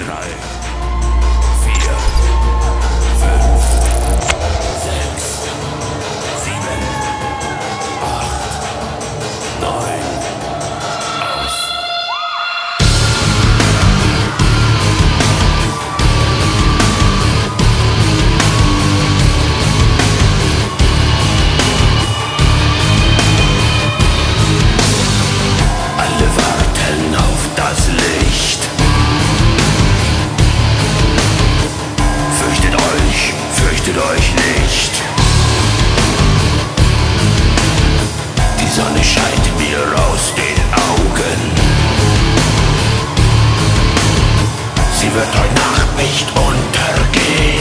3, 4, 5, 6, 7, 8, 9, aus. Alle warten auf das Licht. Fürchtet euch nicht. Die Sonne scheint mir aus den Augen. Sie wird heute Nacht nicht untergehen.